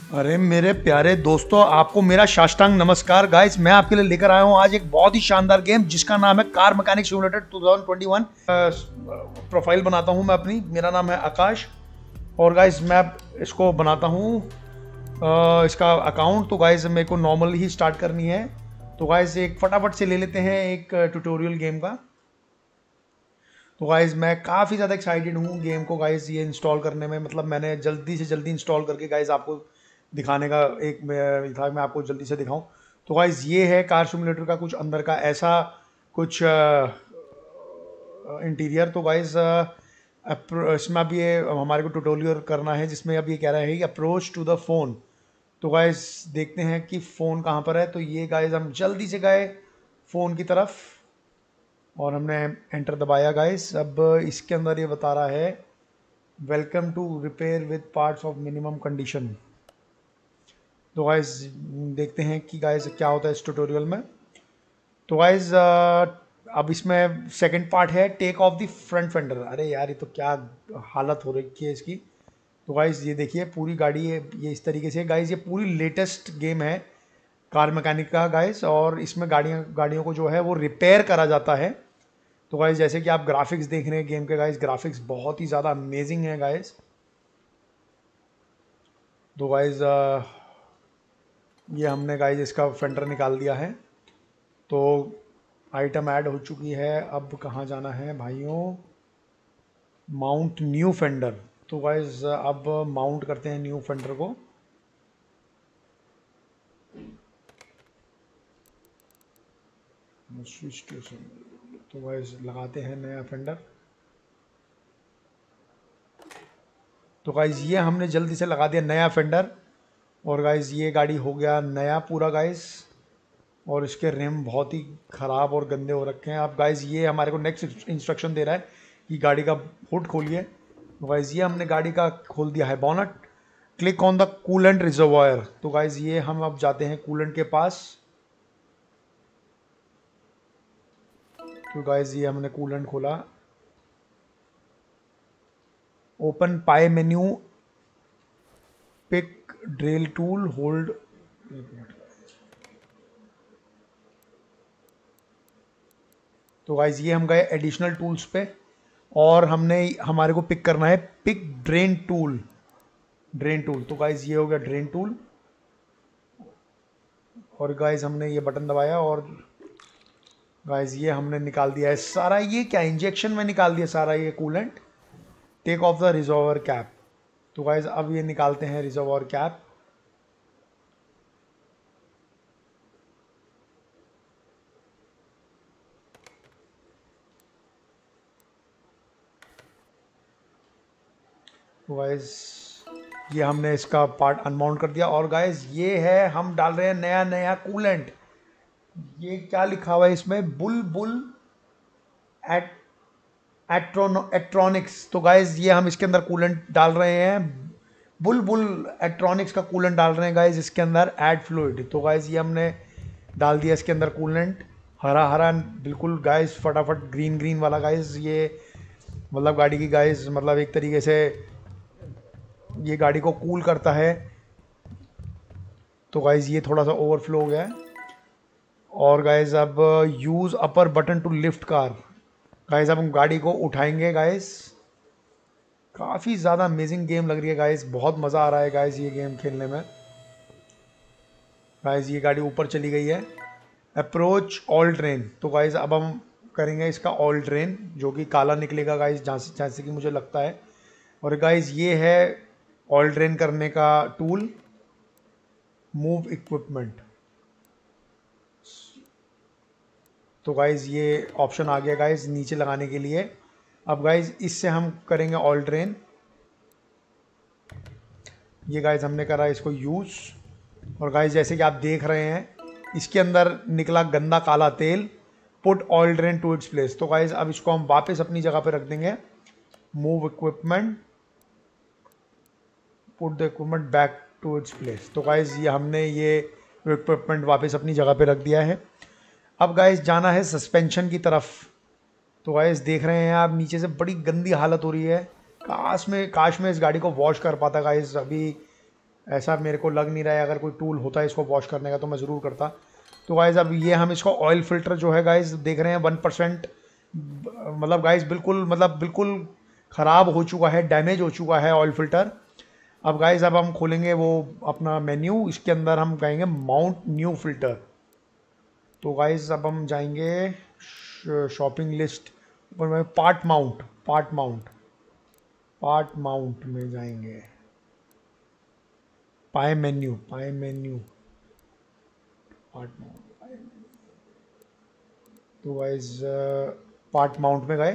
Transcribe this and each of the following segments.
अरे मेरे प्यारे दोस्तों, आपको मेरा साष्टांग नमस्कार। गाइस, मैं आपके लिए लेकर आया हूं आज एक बहुत ही शानदार गेम जिसका नाम है कार मैकेनिक सिमुलेटर 2021। प्रोफाइल बनाता हूं मैं अपनी। मेरा नाम है आकाश और गाइस मैं इसको बनाता हूं इसका अकाउंट। तो गाइस मेरे को नॉर्मल ही स्टार्ट करनी है। तो गाइस एक फटाफट से ले लेते हैं एक ट्यूटोरियल गेम का। तो गाइस मैं काफ़ी ज़्यादा एक्साइटेड हूँ गेम को गाइस ये इंस्टॉल करने में। मतलब मैंने जल्दी से जल्दी इंस्टॉल करके गाइस आपको दिखाने का एक था, मैं आपको जल्दी से दिखाऊं। तो गाइस ये है कार सिमुलेटर का कुछ अंदर का ऐसा कुछ इंटीरियर। तो गाइस इसमें अब ये हमारे को ट्यूटोरियल करना है जिसमें अब ये कह रहा है कि अप्रोच टू द फ़ोन। तो गाइस देखते हैं कि फ़ोन कहाँ पर है। तो ये गाइस हम जल्दी से गए फ़ोन की तरफ और हमने एंटर दबाया गाइस। अब इसके अंदर ये बता रहा है welcome to repair with parts of minimum condition. तो गाइस देखते हैं कि गाइस क्या होता है इस ट्यूटोरियल में। तो गाइस अब इसमें सेकंड पार्ट है take off the front fender. अरे यार ये तो क्या हालत हो रही है इसकी। तो गाइस ये देखिए पूरी गाड़ी है ये इस तरीके से। गाइस ये पूरी लेटेस्ट गेम है कार मैकेनिक का गाइस, और इसमें गाड़ियों को जो है वो रिपेयर करा जाता है। तो गाइस जैसे कि आप ग्राफिक्स देख रहे हैं गेम के गाइस, ग्राफिक्स बहुत ही ज़्यादा अमेजिंग है गाइस। तो गाइस ये हमने गाइस इसका फेंडर निकाल दिया है। तो आइटम ऐड हो चुकी है। अब कहाँ जाना है भाइयों? Mount new fender. तो गाइस अब माउंट करते हैं न्यू फेंडर को। Switch to. तो गाइस लगाते हैं नया फेंडर। तो गाइस ये हमने जल्दी से लगा दिया नया फेंडर और गाइस ये गाड़ी हो गया नया पूरा गाइस। और इसके रिम बहुत ही ख़राब और गंदे हो रखे हैं। अब गाइस ये हमारे को नेक्स्ट इंस्ट्रक्शन दे रहा है कि गाड़ी का हुड खोलिए। तो गाइस ये हमने गाड़ी का खोल दिया है bonnet. Click on the coolant reservoir. तो गाइस ये हम अब जाते हैं कूलेंट के पास। तो गाइस ये हमने कूलेंट खोला। Open pie menu, pick drill tool, hold. तो गाइस ये हम गए एडिशनल टूल्स पे और हमने हमारे को पिक करना है pick drain tool. Drain tool. तो गाइस ये हो गया ड्रेन टूल और गाइस हमने ये बटन दबाया और गाइस ये हमने निकाल दिया है सारा। ये क्या इंजेक्शन में निकाल दिया सारा ये coolant. Take off the reservoir cap. तो गाइस अब ये निकालते हैं रिजर्वर कैप। तो गाइस ये हमने इसका पार्ट अनमाउंट कर दिया और गाइस ये है हम डाल रहे हैं नया नया कूलेंट। ये क्या लिखा हुआ है इसमें? बुल बुल एट एट्रॉनिक्स। तो गाइज ये हम इसके अंदर कूलेंट डाल रहे हैं। बुल बुल एट्रॉनिक्स का कूलेंट डाल रहे हैं गाइज इसके अंदर। Add fluid. तो गाइज ये हमने डाल दिया इसके अंदर कूलेंट। हरा हरा बिल्कुल गाइज, फटाफट ग्रीन ग्रीन वाला गाइज। ये मतलब गाड़ी की गाइज मतलब एक तरीके से ये गाड़ी को कूल करता है। तो गाइज ये थोड़ा सा ओवरफ्लो हो गया है। और गाइज अब use upper button to lift car. Guys अब हम गाड़ी को उठाएंगे गाइस। काफ़ी ज़्यादा अमेजिंग गेम लग रही है गाइस, बहुत मज़ा आ रहा है गाइस ये गेम खेलने में। गाइस ये गाड़ी ऊपर चली गई है। Approach oil drain. तो गाइस अब हम करेंगे इसका ऑल ट्रेन जो कि काला निकलेगा गाइस जैसे कि मुझे लगता है। और गाइस ये है ऑल ट्रेन करने का टूल, मूव इक्विपमेंट। तो गाइज़ ये ऑप्शन आ गया गाइज़ नीचे लगाने के लिए। अब गाइज़ इससे हम करेंगे ऑल ट्रेन। ये गाइज़ हमने करा इसको यूज़। और गाइज़ जैसे कि आप देख रहे हैं इसके अंदर निकला गंदा काला तेल। Put oil drain to its place. तो गाइज़ अब इसको हम वापस अपनी जगह पे रख देंगे। Move equipment, put the equipment back to its place. तो गाइज़ ये हमने ये इक्विपमेंट वापस अपनी जगह पे रख दिया है। अब गाइस जाना है सस्पेंशन की तरफ। तो गाइस देख रहे हैं आप नीचे से बड़ी गंदी हालत हो रही है। काश में इस गाड़ी को वॉश कर पाता गाइस। अभी ऐसा मेरे को लग नहीं रहा है, अगर कोई टूल होता है इसको वॉश करने का तो मैं ज़रूर करता। तो गाइज़ अब ये हम इसको ऑयल फिल्टर जो है गाइज़ देख रहे हैं 1%, मतलब गाइज़ बिल्कुल ख़राब हो चुका है, डैमेज हो चुका है ऑयल फिल्टर। अब गाइज़ अब हम खोलेंगे वो अपना मेन्यू, इसके अंदर हम कहेंगे माउंट न्यू फिल्टर। तो गाइज़ अब हम जाएंगे शॉपिंग लिस्ट पर, पार्ट माउंट में जाएंगे, पाए मेन्यू पार्ट माउंट। तो गाइज पार्ट माउंट में गए।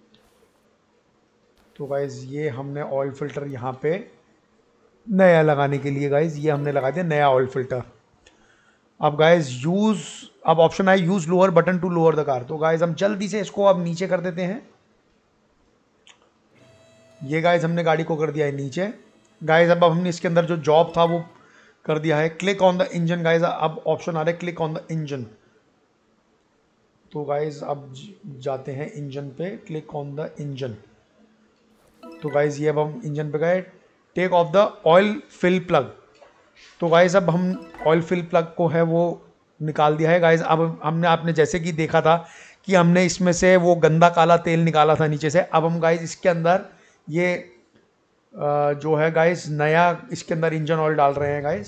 तो गाइज ये हमने ऑयल फिल्टर यहाँ पे नया लगाने के लिए गाइज ये हमने लगा दिया नया ऑयल फिल्टर। अब गाइज अब ऑप्शन आए use lower button to lower the car. तो गाइज हम जल्दी से इसको अब नीचे कर देते हैं। ये गाइज हमने गाड़ी को कर दिया है नीचे। गाइज अब हमने इसके अंदर जो जॉब था वो कर दिया है। Click on the engine guys, अब ऑप्शन आ रहा है क्लिक ऑन द इंजन। तो गाइज अब जाते हैं इंजन पे, क्लिक ऑन द इंजन। तो गाइज ये अब हम इंजन पे गए। Take off the oil fill plug. तो गाइज अब हम ऑयल फिल प्लग को है वो निकाल दिया है गाइज। अब हमने आपने जैसे कि देखा था कि हमने इसमें से वो गंदा काला तेल निकाला था नीचे से। अब हम गाइज इसके अंदर ये जो है गाइस नया इसके अंदर इंजन ऑयल डाल रहे हैं गाइस।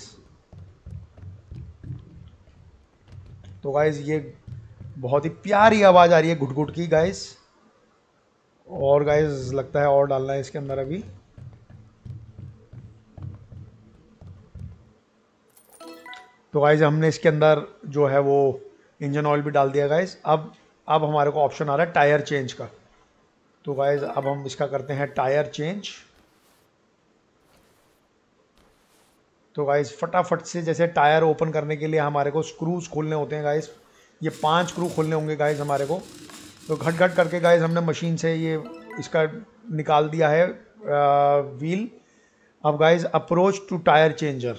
तो गाइस ये बहुत ही प्यारी आवाज़ आ रही है घुट घुट की गाइस। और गाइस लगता है और डालना है इसके अंदर अभी। तो गाइस हमने इसके अंदर जो है वो इंजन ऑयल भी डाल दिया गाइस। अब हमारे को ऑप्शन आ रहा है टायर चेंज का। तो गाइस अब हम इसका करते हैं टायर चेंज। तो गाइस फटाफट से जैसे टायर ओपन करने के लिए हमारे को स्क्रूज खोलने होते हैं गाइस, ये 5 स्क्रू खोलने होंगे गाइस हमारे को। तो घट घट करके गाइस हमने मशीन से ये इसका निकाल दिया है व्हील। अब guys approach to tyre changer,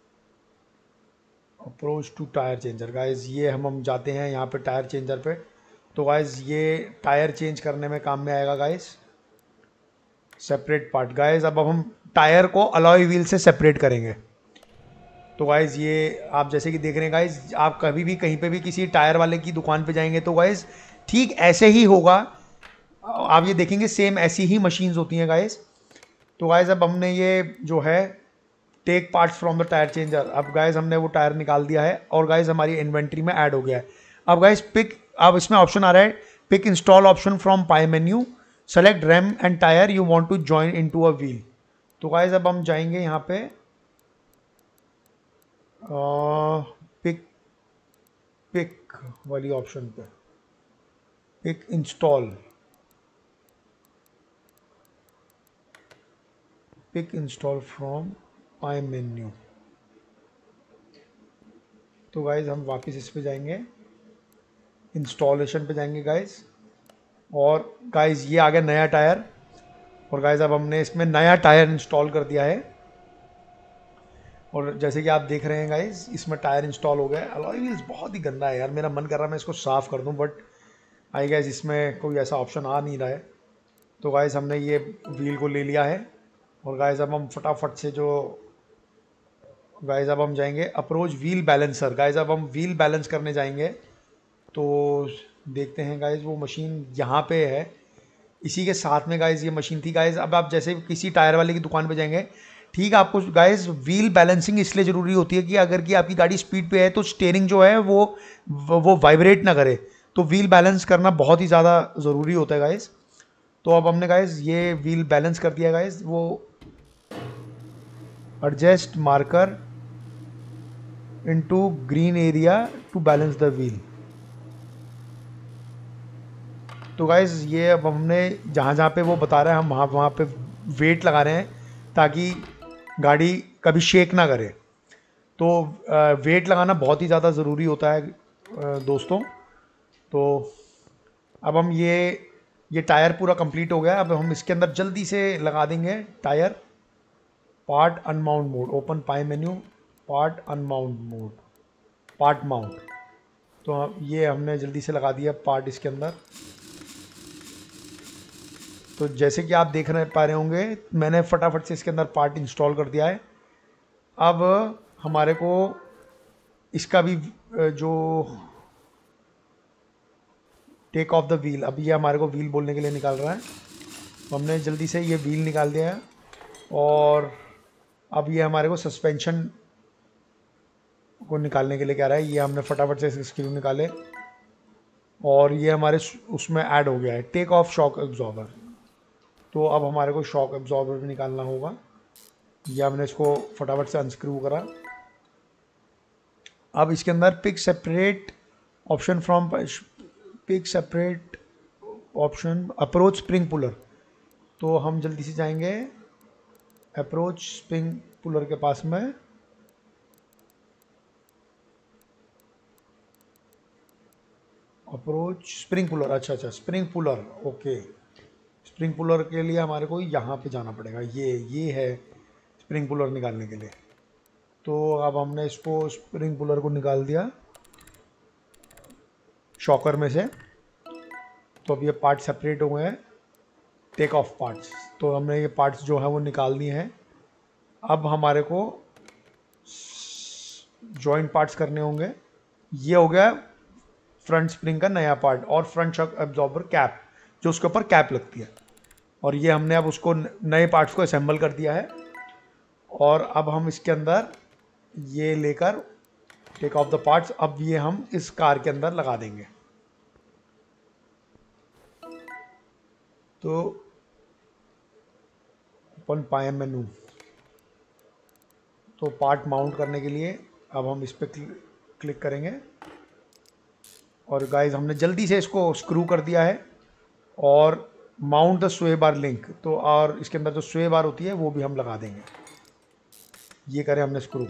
guys ये हम जाते हैं यहाँ पे टायर चेंजर पे। तो गाइस ये टायर चेंज करने में काम में आएगा गाइस। सेपरेट पार्ट गाइस, अब हम टायर को अलॉय व्हील से सेपरेट करेंगे। तो गाइज़ ये आप जैसे कि देख रहे हैं गाइज़, आप कभी भी कहीं पे भी किसी टायर वाले की दुकान पे जाएंगे तो गाइज़ ठीक ऐसे ही होगा। आप ये देखेंगे सेम ऐसी ही मशीन्स होती हैं गाइज़। तो गाइज़ अब हमने ये जो है take parts from the tyre changer, अब गाइज़ हमने वो टायर निकाल दिया है और गाइज़ हमारी इन्वेंट्री में ऐड हो गया है। अब गाइज़ अब इसमें ऑप्शन आ रहा है pick install option from pie menu, select rim and tyre you want to join into a wheel. तो गाइज़ अब हम जाएंगे यहाँ पे पिक वाली ऑप्शन पे, pick install from pie menu. तो गाइज हम वापस इस पे जाएंगे, इंस्टॉलेशन पे जाएंगे गाइज। और गाइज ये आ गया नया टायर। और गाइज अब हमने इसमें नया टायर इंस्टॉल कर दिया है। और जैसे कि आप देख रहे हैं गाइज इसमें टायर इंस्टॉल हो गया है। अलॉय व्हील्स बहुत ही गंदा है यार, मेरा मन कर रहा है मैं इसको साफ़ कर दूं, बट आई गाइज इसमें कोई ऐसा ऑप्शन आ नहीं रहा है। तो गाइज हमने ये व्हील को ले लिया है। और गाइज अब हम फटाफट से जो गाइज अब हम जाएंगे अप्रोच व्हील बैलेंसर। गाइज अब हम व्हील बैलेंस करने जाएंगे। तो देखते हैं गाइज वो मशीन यहाँ पे है, इसी के साथ में गाइज ये मशीन थी गाइज। अब आप जैसे किसी टायर वाले की दुकान पे जाएंगे, ठीक है, आपको गाइज व्हील बैलेंसिंग इसलिए ज़रूरी होती है कि अगर कि आपकी गाड़ी स्पीड पे है तो स्टीयरिंग जो है वो वाइब्रेट ना करे। तो व्हील बैलेंस करना बहुत ही ज़्यादा ज़रूरी होता है गाइज। तो अब हमने गाइज ये व्हील बैलेंस कर दिया गाइज। वो adjust marker into green area to balance the wheel. तो गाइज ये अब हमने जहाँ जहाँ पे वो बता रहा है हम वहाँ पे वेट लगा रहे हैं ताकि गाड़ी कभी शेक ना करे। तो वेट लगाना बहुत ही ज़्यादा ज़रूरी होता है दोस्तों। तो अब हम ये टायर पूरा कंप्लीट हो गया। अब हम इसके अंदर जल्दी से लगा देंगे tyre. Part unmount mode, open pie menu, part unmount mode, part mount. तो ये हमने जल्दी से लगा दिया पार्ट इसके अंदर। तो जैसे कि आप देख पा रहे होंगे मैंने फटाफट से इसके अंदर पार्ट इंस्टॉल कर दिया है। अब हमारे को इसका भी जो टेक ऑफ द व्हील, अब ये हमारे को व्हील बोलने के लिए निकाल रहा है, तो हमने जल्दी से ये व्हील निकाल दिया है। और अब ये हमारे को सस्पेंशन को निकालने के लिए कह रहा है, ये हमने फटाफट से स्क्रू निकाले और ये हमारे उसमें ऐड हो गया है टेक ऑफ शॉक एब्जॉर्बर। तो अब हमारे को शॉक एब्जॉर्बर भी निकालना होगा। ये हमने इसको फटाफट से अनस्क्रू करा। अब इसके अंदर pick separate option from pick separate option approach spring puller, तो हम जल्दी से जाएंगे अप्रोच स्प्रिंग पुलर के पास में। अप्रोच स्प्रिंग पुलर, अच्छा spring puller, okay. Spring puller के लिए हमारे को यहाँ पे जाना पड़ेगा, ये है स्प्रिंग पुलर निकालने के लिए। तो अब हमने इसको स्प्रिंग पुलर को निकाल दिया शॉकर में से। तो अब ये पार्ट सेपरेट हो गए हैं, टेक ऑफ पार्ट्स। तो हमने ये पार्ट्स जो है वो निकाल दिए हैं। अब हमारे को जॉइंट पार्ट्स करने होंगे। ये हो गया फ्रंट स्प्रिंग का नया पार्ट और फ्रंट शॉक एब्जॉर्बर कैप, जो उसके ऊपर कैप लगती है। और ये हमने अब उसको नए पार्ट्स को असेंबल कर दिया है। और अब हम इसके अंदर ये लेकर टेक ऑफ द पार्ट्स, अब ये हम इस कार के अंदर लगा देंगे। तो ओपन पाए मेनू, तो पार्ट माउंट करने के लिए अब हम इस पर क्लिक करेंगे। और गाइस हमने जल्दी से इसको स्क्रू कर दिया है। और mount the Sway bar link, तो और इसके अंदर जो स्वे बार होती है वो भी हम लगा देंगे। ये करें हमने स्क्रू,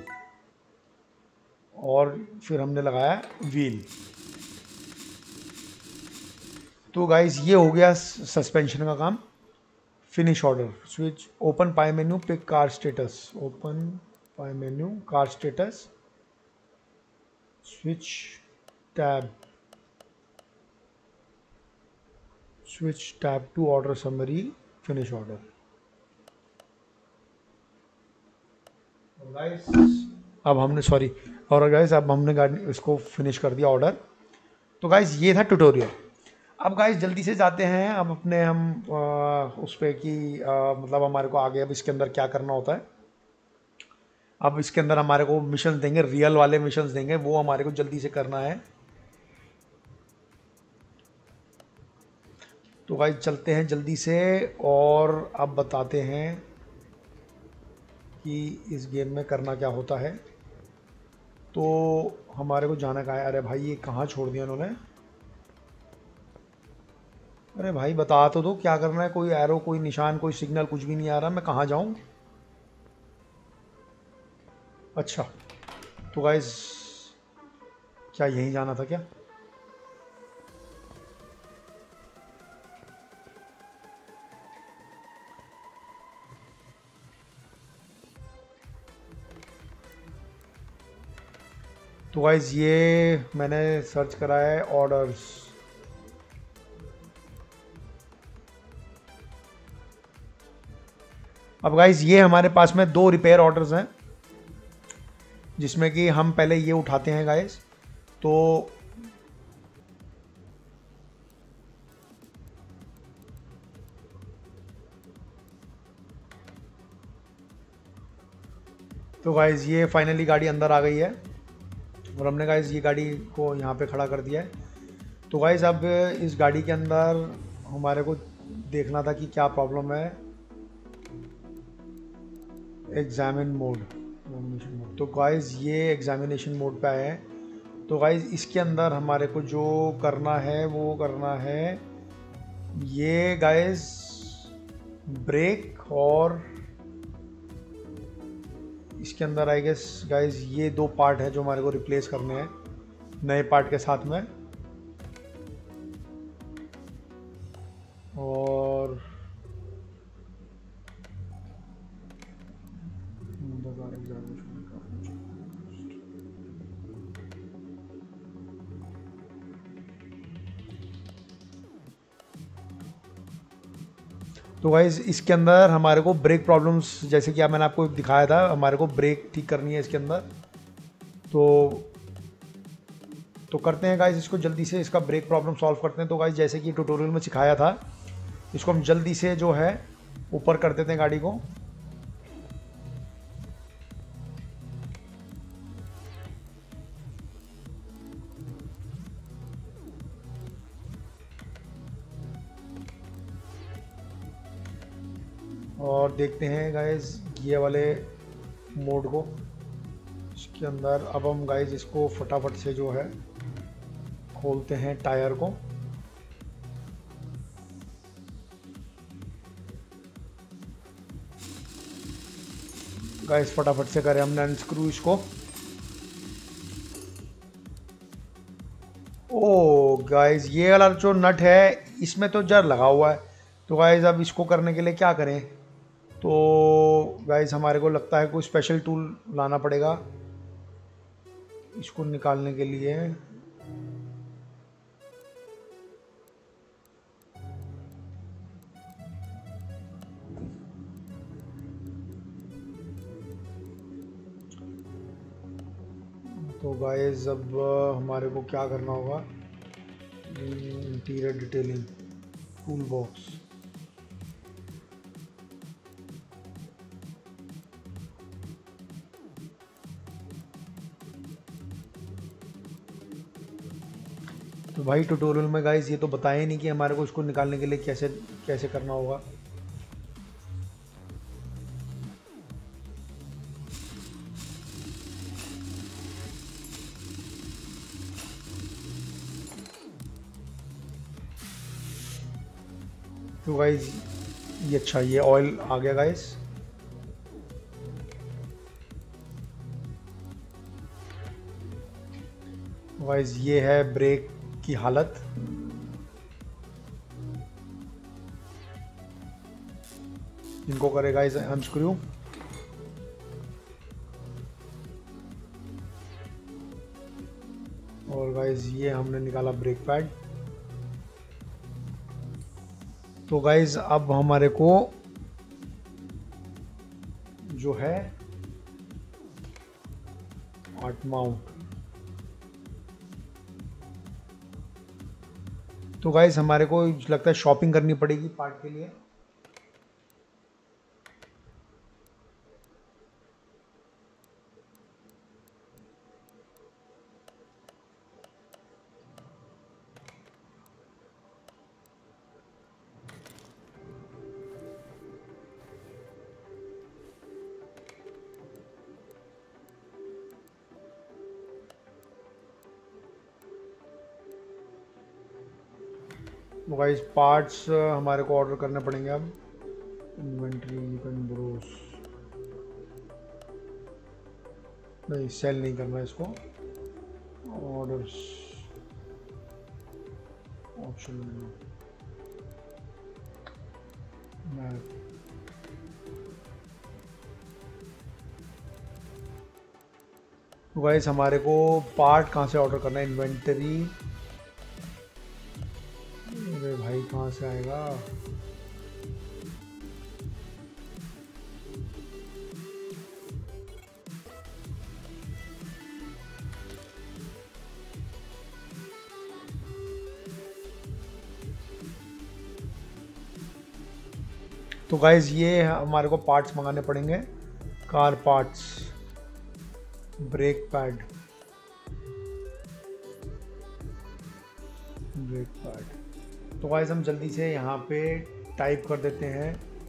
और फिर हमने लगाया व्हील। तो गाइस ये हो गया सस्पेंशन का काम। Finish order, switch open pie menu, pick car status, open pie menu car status, switch tab, switch tab to order summary, finish order. Guys अब हमने अब हमने गाड़ी इसको फिनिश कर दिया ऑर्डर। तो गाइस ये था ट्यूटोरियल। अब गाइस जल्दी से जाते हैं अब अपने हम उस पर कि मतलब हमारे को आगे अब इसके अंदर क्या करना होता है। अब इसके अंदर हमारे को मिशन देंगे, रियल वाले मिशंस देंगे, वो हमारे को जल्दी से करना है। तो गाइस चलते हैं जल्दी से और अब बताते हैं कि इस गेम में करना क्या होता है। तो हमारे को जाना कहाँ है? अरे भाई ये कहाँ छोड़ दिया उन्होंने? अरे भाई बता तो दो क्या करना है, कोई एरो, कोई निशान, कोई सिग्नल, कुछ भी नहीं आ रहा। मैं कहाँ जाऊँ? अच्छा तो गाइस क्या यहीं जाना था क्या? तो गाइस ये मैंने सर्च करा है ऑर्डर्स। अब गाइस ये हमारे पास में 2 रिपेयर ऑर्डर्स हैं, जिसमें कि हम पहले ये उठाते हैं गाइस। तो गाइस ये फाइनली गाड़ी अंदर आ गई है और हमने गाइस ये गाड़ी को यहाँ पे खड़ा कर दिया है। तो गाइस अब इस गाड़ी के अंदर हमारे को देखना था कि क्या प्रॉब्लम है। एग्जामिन मोड, तो गाइस ये एग्जामिनेशन मोड पे आए हैं। तो गाइस इसके अंदर हमारे को जो करना है वो करना है ये गाइस ब्रेक, और इसके अंदर आई गेस गाइस ये 2 पार्ट है जो हमारे को रिप्लेस करने हैं नए पार्ट के साथ में। और तो गाइज़ इसके अंदर हमारे को ब्रेक प्रॉब्लम्स, जैसे कि मैंने आपको दिखाया था, हमारे को ब्रेक ठीक करनी है इसके अंदर। तो करते हैं गाइज़ इसको जल्दी से, इसका ब्रेक प्रॉब्लम सॉल्व करते हैं। तो गाइज़ जैसे कि ट्यूटोरियल में सिखाया था, इसको हम जल्दी से जो है ऊपर कर देते हैं गाड़ी को। और देखते हैं गाइज़ ये वाले मोड को इसके अंदर। अब हम गाइज़ इसको फटाफट से जो है खोलते हैं टायर को। गाइज़ फटाफट से करें हमने अनस्क्रू इसको। ओ गाइज़ ये वाला जो नट है इसमें तो जर लगा हुआ है। तो गाइज़ अब इसको करने के लिए क्या करें? तो गाइज़ हमारे को लगता है कोई स्पेशल टूल लाना पड़ेगा इसको निकालने के लिए। तो गाइज़ अब हमारे को क्या करना होगा? Interior detailing tool box. तो भाई ट्यूटोरियल में गाइज़ ये तो बताया ही नहीं कि हमारे को इसको निकालने के लिए कैसे कैसे करना होगा। तो गाइज़ ये अच्छा, ये ऑयल आ गया गाइज़। गाइज़ ये है ब्रेक की हालत। इनको करे गाइज़ अनस्क्रू। और गाइज़ ये हमने निकाला ब्रेक पैड। तो गाइज़ अब हमारे को जो है पार्ट माउंट। तो गाइज़ हमारे को लगता है शॉपिंग करनी पड़ेगी पार्ट के लिए। तो गाइस पार्ट्स हमारे को ऑर्डर करने पड़ेंगे अब। इन्वेंट्री यू कैन ब्रोस, नहीं सेल नहीं करना है इसको। Orders option map. तो गाइस हमारे को पार्ट कहाँ से ऑर्डर करना है? इन्वेंटरी। अरे भाई कहाँ से आएगा? तो गाइज ये हमारे को पार्ट्स मंगाने पड़ेंगे। Car parts, brake pad, brake pad. तो गाइज हम जल्दी से यहाँ पे टाइप कर देते हैं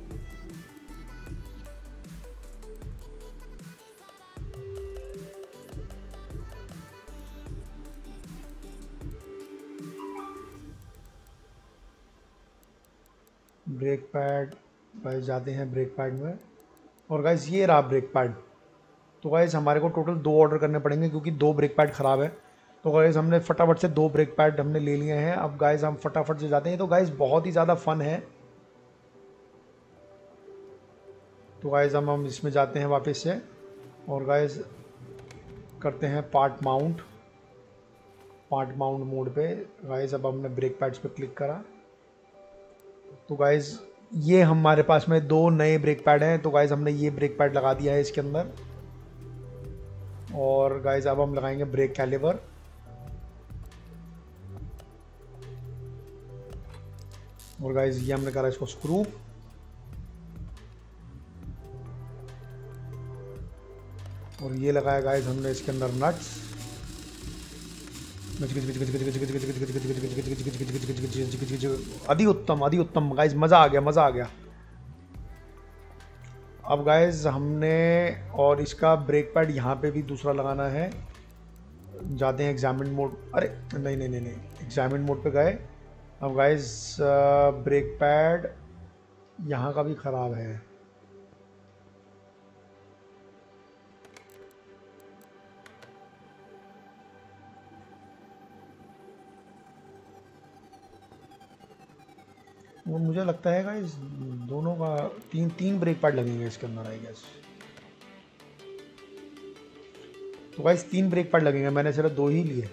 ब्रेक पैड। गाइज जाते हैं ब्रेक पैड में, और गाइज ये रहा ब्रेक पैड। तो गाइज हमारे को टोटल 2 ऑर्डर करने पड़ेंगे क्योंकि 2 ब्रेक पैड ख़राब है। तो गाइज हमने फटाफट से 2 ब्रेक पैड हमने ले लिए हैं। अब गाइज हम फटाफट से जाते हैं। तो गाइज बहुत ही ज़्यादा फन है। तो गाइज हम इसमें जाते हैं वापस से, और गाइज करते हैं पार्ट माउंट मोड पे। गाइज अब हमने ब्रेक पैड्स पे क्लिक करा। तो गाइज ये हमारे पास में 2 नए ब्रेक पैड हैं, तो गाइज हमने ये ब्रेक पैड लगा दिया है इसके अंदर। और गाइज अब हम लगाएंगे ब्रेक कैलिबर। और गाइज ये हमने करा इसको स्क्रू। और ये लगाया गाइज हमने इसके अंदर नट्स। अति उत्तम, अति उत्तम गाइज, मज़ा आ गया, मज़ा आ गया। अब गाइज हमने और इसका ब्रेक पैड यहाँ पे भी दूसरा लगाना है। जाते हैं एग्जामिन मोड, अरे नहीं नहीं नहीं नहीं, एग्जामिन मोड पे गए। अब गाइज ब्रेक पैड यहाँ का भी ख़राब है। वो मुझे लगता है गाइस दोनों का तीन ब्रेक पैड लगेंगे इसके अंदर, आई गेस। तो गाइस 3 ब्रेक पैड लगेंगे, मैंने सिर्फ 2 ही लिए।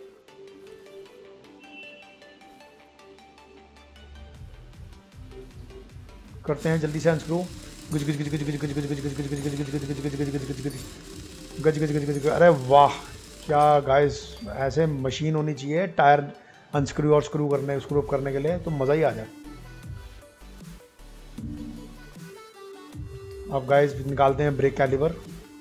करते हैं जल्दी से अनस्क्रू। गुज गुज गुज गुज गुज गुज गुज गुज गुज गुज गुज गुज गुज गुज गुज गुज गुज गज गज गज गज। अरे वाह, क्या गाइस, ऐसे मशीन होनी चाहिए टायर अनस्क्रू और स्क्रू अप करने के लिए, तो मज़ा ही आ जाए। अब गाइस निकालते हैं ब्रेक कैलिबर।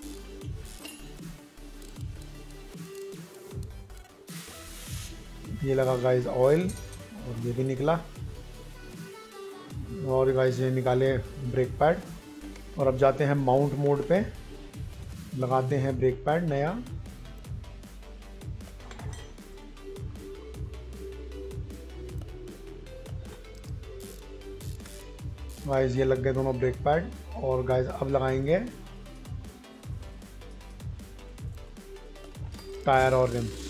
ये लगा गाइस ऑयल और ये भी निकला। और गाइस ये निकाले ब्रेक पैड। और अब जाते हैं माउंट मोड पे, लगाते हैं ब्रेक पैड नया। गाइस ये लग गए दोनों ब्रेक पैड। और गाइस अब लगाएंगे टायर और रिम्स।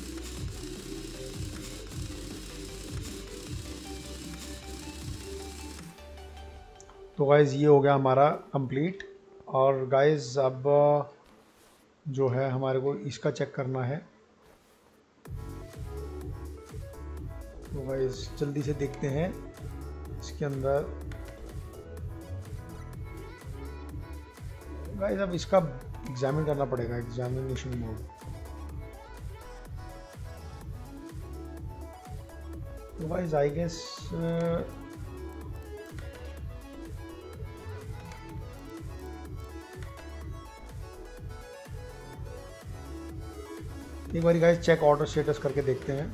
तो गाइस ये हो गया हमारा कंप्लीट। और गाइस अब जो है हमारे को इसका चेक करना है। तो गाइस जल्दी से देखते हैं इसके अंदर। गाइस अब इसका एग्जामिन करना पड़ेगा, एग्जामिनेशन मोड। तो गाइस आई गेस एक बार गाइस चेक ऑर्डर स्टेटस करके देखते हैं।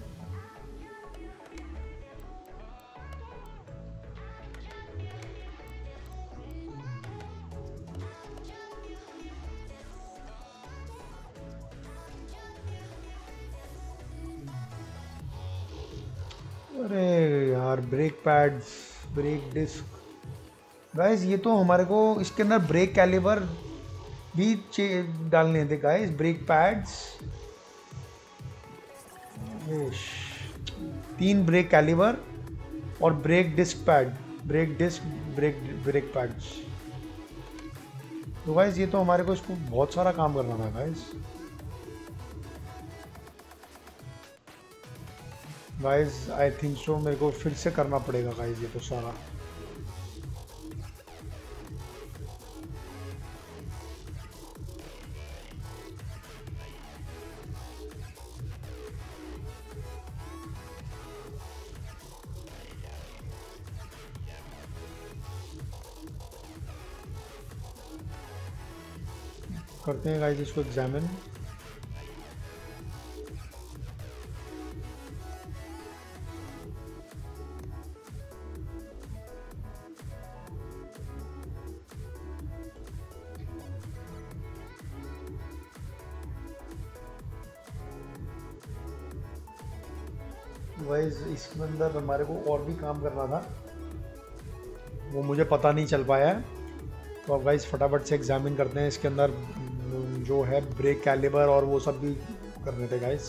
अरे यार, brake pads, brake disc. Guys ये तो हमारे को इसके अंदर ब्रेक कैलिबर भी डालने थे guys, brake pads. 3 brake caliber और brake disc pad, brake disc, brake pads. तो गाइस ये तो हमारे को इसको बहुत सारा काम करना था guys. Guys I think so मेरे को फिर से करना पड़ेगा गाइस ये तो सारा। करते हैं गाइस इसको एग्जामिन। गाइस इसके अंदर हमारे को और भी काम करना था, वो मुझे पता नहीं चल पाया है। तो अब गाइस फटाफट से एग्जामिन करते हैं इसके अंदर जो है ब्रेक कैलिबर और वो सब भी करने थे guys.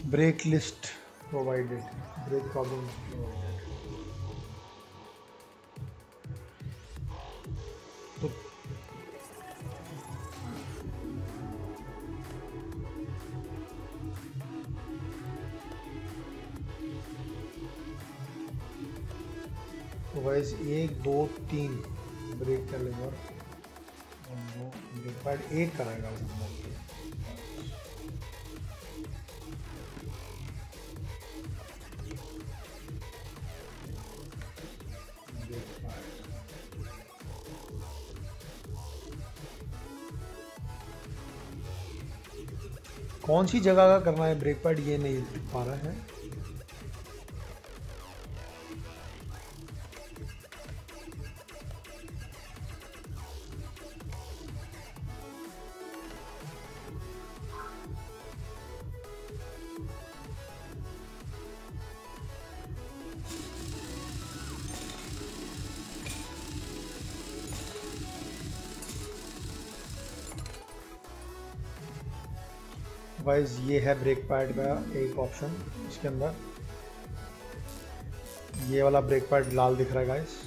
Brake list provided, brake problem provided. तो गाइस 1 2 3 ब्रेक का लेवर, ब्रेक पैड 1 कराएगा। कौन सी जगह का करना है ब्रेक पैड ये नहीं पा रहा है। गाइस ये है ब्रेक पैड का एक ऑप्शन, इसके अंदर ये वाला ब्रेक पैड लाल दिख रहा है गाइस।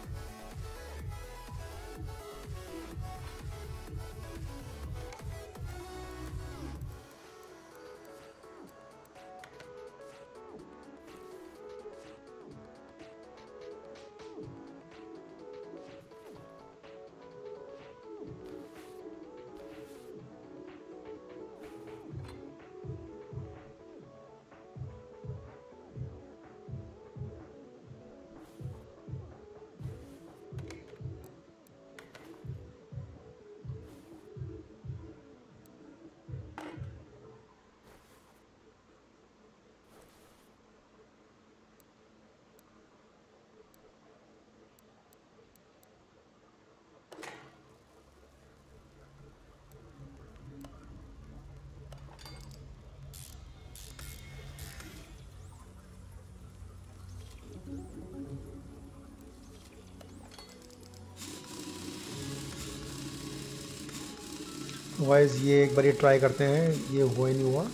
वाइज ये एक बार ये ट्राई करते हैं, ये हुआ ही नहीं हुआ।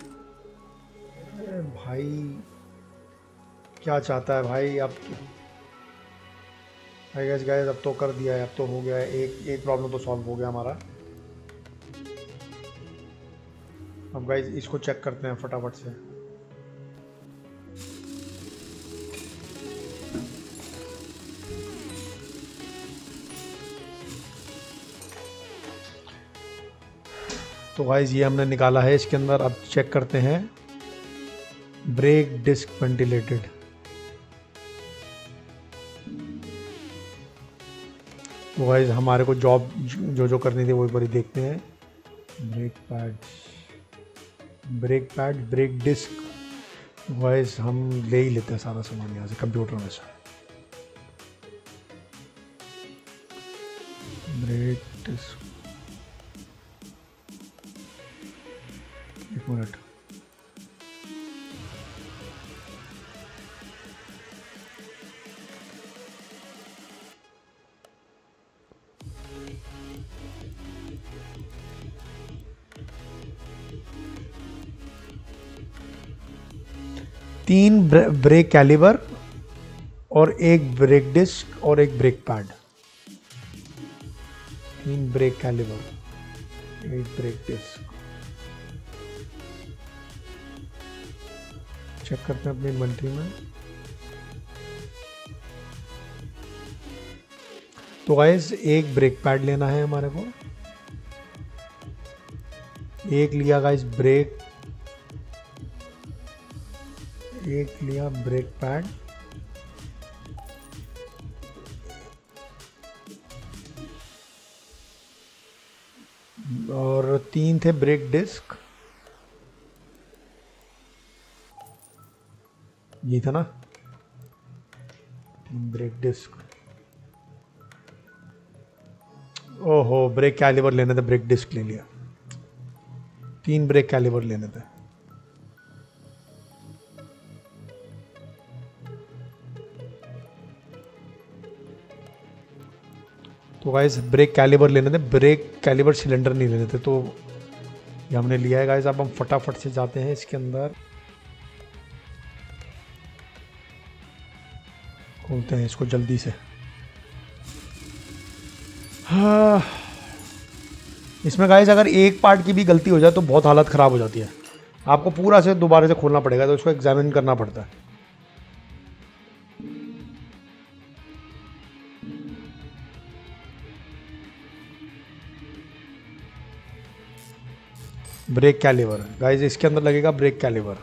अरे भाई क्या चाहता है भाई अब। आई गेस गाइस अब तो कर दिया है, अब तो हो गया है, एक प्रॉब्लम तो सॉल्व हो गया हमारा। अब गाइस इसको चेक करते हैं फटाफट से। तो गाइस ये हमने निकाला है इसके अंदर। अब चेक करते हैं ब्रेक डिस्क वेंटिलेटेड। तो गाइस हमारे को जॉब जो करनी थी वो एक बार देखते हैं। ब्रेक डिस्क गाइस हम ले ही लेते हैं सारा सामान यहाँ से कंप्यूटर में से। ब्रेक डिस्क, एक मिनट। तीन ब्रेक कैलिबर और एक ब्रेक डिस्क और एक brake pad. 3 brake caliber, 1 brake disc. Check करते हैं अपनी इन्वेंटरी में। तो गाइस एक ब्रेक पैड लेना है हमारे को। एक लिया गाइस ब्रेक, एक लिया ब्रेक पैड, और 3 थे ब्रेक डिस्क। ये था ना ब्रेक डिस्क। ओहो ब्रेक कैलिबर लेने थे, ब्रेक डिस्क ले लिया। 3 ब्रेक कैलिबर लेने थे। तो गाइस ब्रेक कैलिबर लेने थे, ब्रेक कैलिबर सिलेंडर नहीं लेने थे। तो ये हमने लिया है गाइस। अब हम फटाफट से जाते हैं इसके अंदर। खोलते हैं इसको जल्दी से। हाँ, इसमें गाइस अगर एक पार्ट की भी गलती हो जाए तो बहुत हालत ख़राब हो जाती है। आपको पूरा से दोबारा से खोलना पड़ेगा, तो इसको एग्जामिन करना पड़ता है। ब्रेक कैलिवर गाइस, इसके अंदर लगेगा ब्रेक कैलिवर।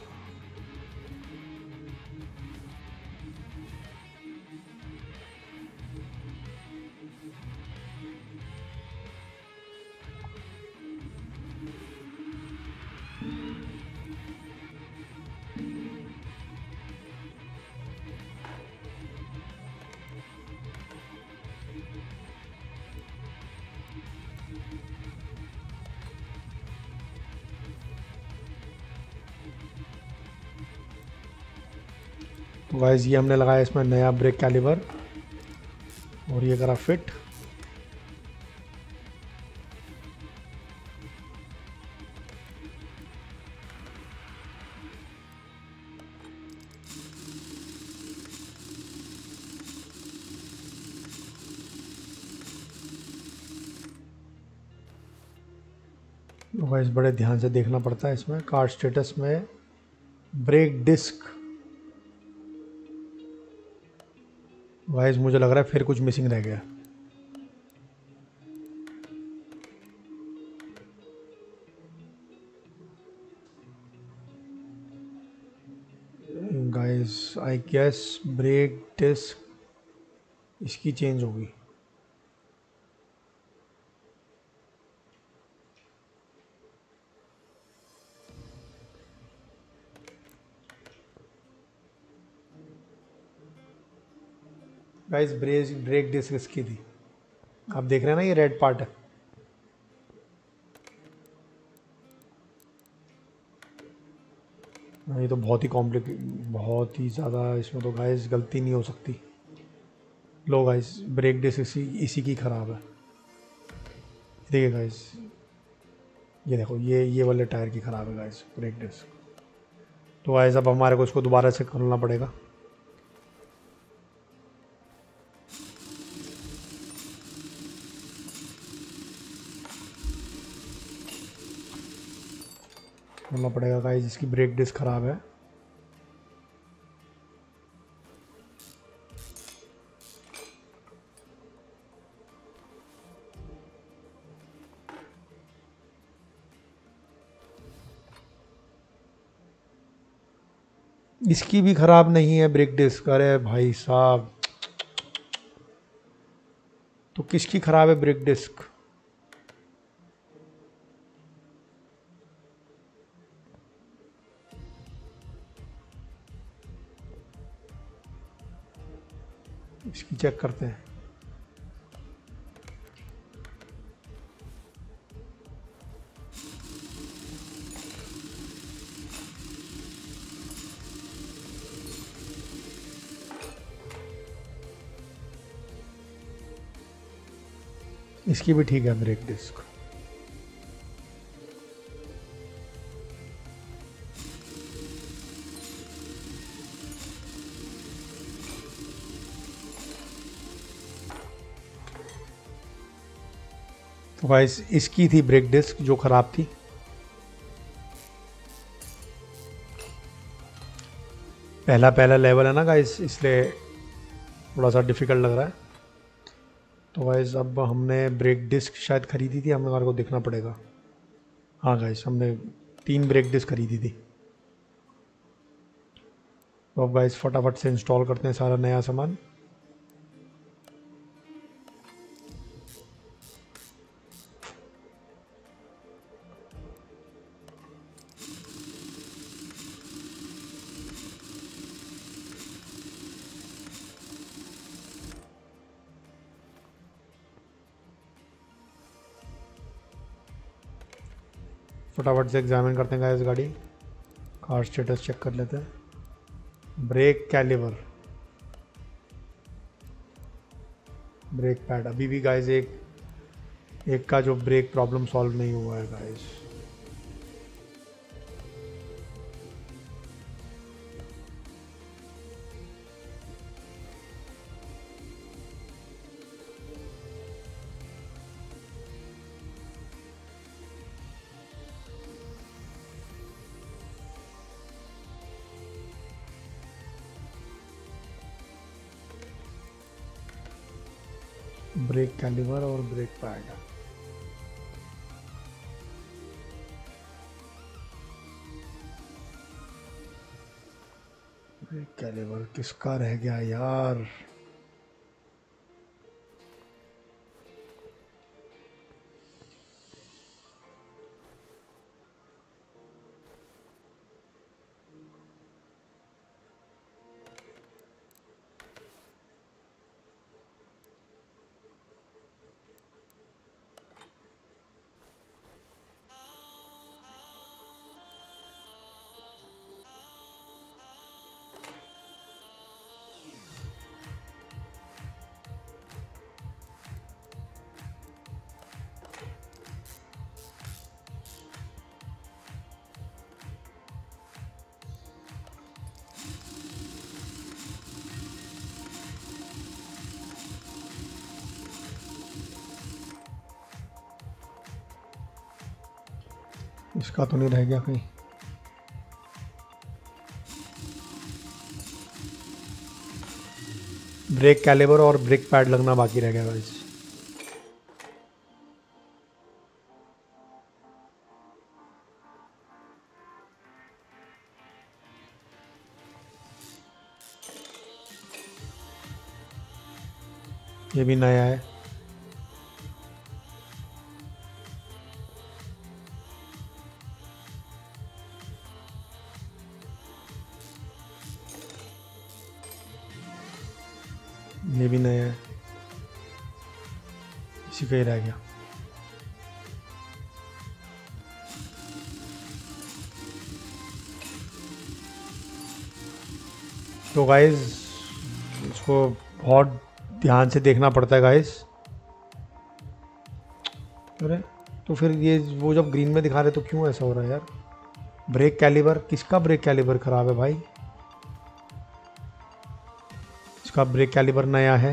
तो गाइस ये हमने लगाया इसमें नया ब्रेक कैलिवर और ये करा फिट। गाइस बड़े ध्यान से देखना पड़ता है इसमें। कार स्टेटस में ब्रेक डिस्क, गाइस मुझे लग रहा है फिर कुछ मिसिंग रह गया। Guys I guess brake disc इसकी चेंज होगी। गाइस ब्रेक डिस्क इसकी थी, आप देख रहे हैं ना ये रेड पार्ट है। ये तो बहुत ही कॉम्प्लिकेट, बहुत ही ज़्यादा, इसमें तो गाइस गलती नहीं हो सकती। लो गाइस ब्रेक डिस्क इसी की ख़राब है। देखिए गाइस, ये देखो ये वाले टायर की ख़राब है गाइस ब्रेक डिस्क। तो गाइस अब हमारे को इसको दोबारा से खोलना पड़ेगा। खोलना पड़ेगा गाइस, इसकी ब्रेक डिस्क ख़राब है। इसकी भी ख़राब नहीं है ब्रेक डिस्क। अरे भाई साहब, तो किसकी ख़राब है ब्रेक डिस्क? इसकी चेक करते हैं। इसकी भी ठीक है ब्रेक डिस्क। तो गाइस इसकी थी ब्रेक डिस्क जो ख़राब थी। पहला लेवल है ना गाइस, इसलिए थोड़ा सा डिफ़िकल्ट लग रहा है। तो गाइस अब हमने ब्रेक डिस्क शायद ख़रीदी थी, हमें हमारे को देखना पड़ेगा। हाँ गाइस हमने 3 ब्रेक डिस्क ख़रीदी थी। तो अब गाइस फटाफट से इंस्टॉल करते हैं सारा नया सामान। फटाफट से एग्जामिन करते हैं गाइस गाड़ी, कार स्टेटस चेक कर लेते हैं। ब्रेक कैलिवर, ब्रेक पैड, अभी भी गाइस एक का जो ब्रेक प्रॉब्लम सॉल्व नहीं हुआ है गाइस। ब्रेक कैलिबर और ब्रेक पैड। ब्रेक कैलिबर किसका रह गया यार? इसका तो नहीं रह गया कहीं? ब्रेक कैलिबर और ब्रेक पैड लगना बाकी रह गया गाइस। ये भी नया है। ये भी नया है। इसी का ही रह गया। तो गाइस इसको बहुत ध्यान से देखना पड़ता है गाइस। अरे तो फिर ये वो जब ग्रीन में दिखा रहे तो क्यों ऐसा हो रहा है यार? ब्रेक कैलिबर, किसका ब्रेक कैलिबर खराब है भाई? इसका ब्रेक कैलिबर नया है।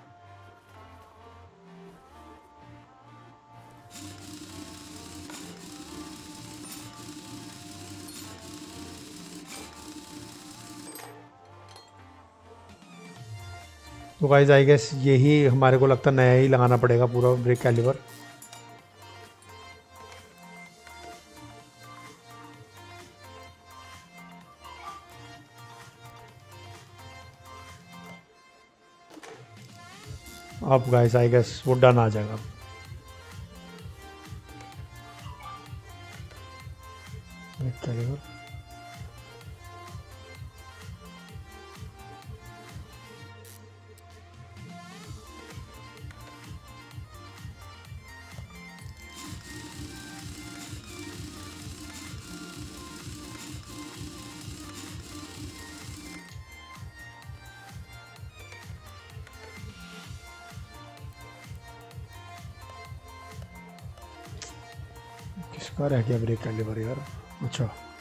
तो गाइस आई गेस यही हमारे को लगता है नया ही लगाना पड़ेगा पूरा ब्रेक कैलिबर। अब गाइस आई गेस वो डन आ जाएगा। ब्रेक कैलिबर किसका रह गया ब्रेक कैलिबर यार? अच्छा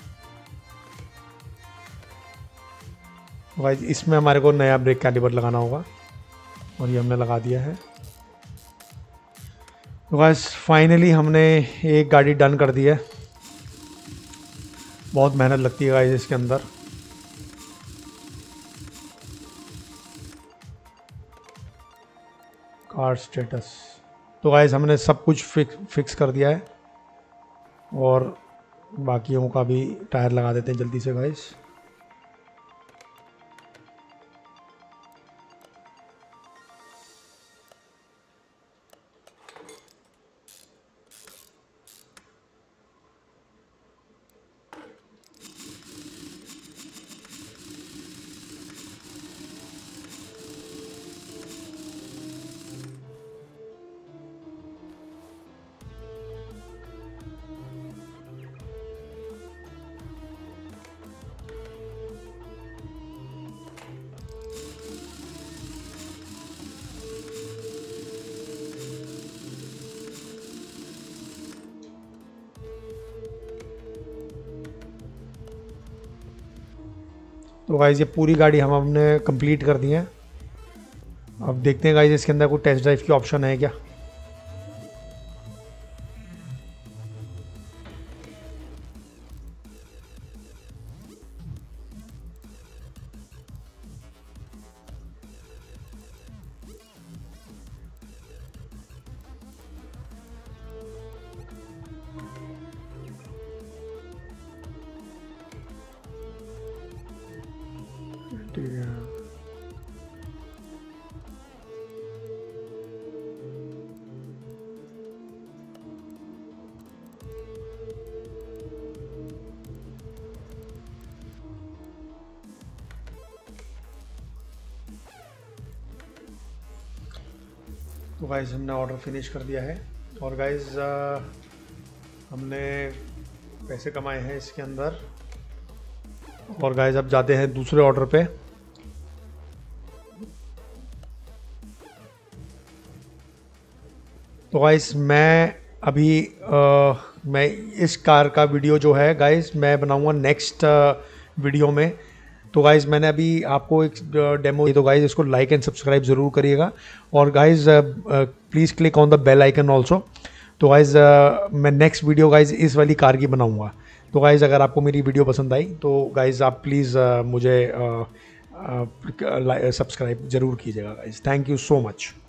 गाइस इसमें हमारे को नया ब्रेक कैलिबर लगाना होगा और ये हमने लगा दिया है। तो गाइस फाइनली हमने एक गाड़ी डन कर दी है। बहुत मेहनत लगती है गाइस इसके अंदर। कार स्टेटस, तो गाइस हमने सब कुछ फिक्स कर दिया है और बाकियों का भी टायर लगा देते हैं जल्दी से गाइस। तो गाइस ये पूरी गाड़ी हमने कंप्लीट कर दी है। अब देखते हैं गाइस इसके अंदर कोई टेस्ट ड्राइव की ऑप्शन है क्या? ठीक है। तो गाइज़ हमने ऑर्डर फिनिश कर दिया है और गाइज़ हमने पैसे कमाए हैं इसके अंदर। और गाइज़ अब जाते हैं दूसरे ऑर्डर पे। तो गाइज़ मैं अभी मैं इस कार का वीडियो जो है गाइज़ मैं बनाऊंगा नेक्स्ट वीडियो में। तो गाइज़ मैंने अभी आपको एक डेमो, तो गाइज़ इसको लाइक एंड सब्सक्राइब ज़रूर करिएगा और guys please click on the bell icon also. तो गाइज़ मैं नेक्स्ट वीडियो गाइज़ इस वाली कार की बनाऊंगा। तो गाइज़ अगर आपको मेरी वीडियो पसंद आई तो गाइज़ आप प्लीज़ मुझे सब्सक्राइब ज़रूर कीजिएगा guys. Thank you so much.